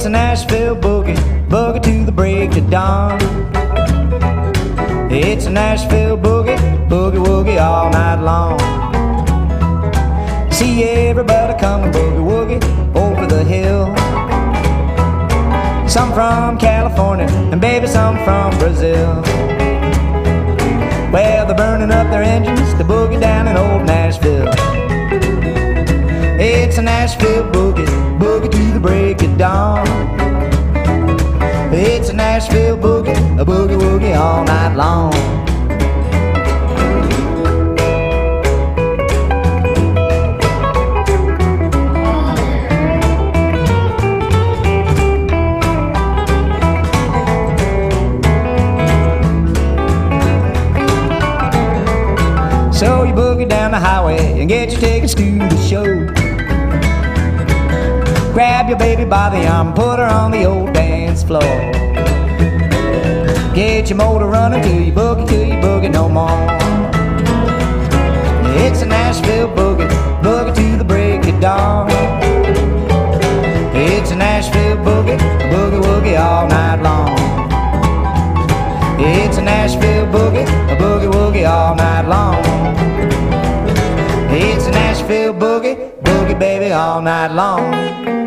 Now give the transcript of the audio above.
It's a Nashville boogie, boogie to the break of dawn. It's a Nashville boogie, boogie woogie all night long. See everybody coming boogie woogie over the hill. Some from California and baby some from Brazil. Well, they're burning up their engines to boogie down in old Nashville. It's a Nashville boogie, boogie to the break of dawn. It's a Nashville boogie, a boogie woogie all night long. So you boogie down the highway and get your tickets to the show. Grab your baby by the arm and put her on the old dance floor. Get your motor running till you boogie no more. It's a Nashville boogie, boogie to the break of dawn. It's a Nashville boogie, boogie woogie all night long. It's a Nashville boogie, a boogie woogie all night long. It's a Nashville boogie, boogie baby all night long.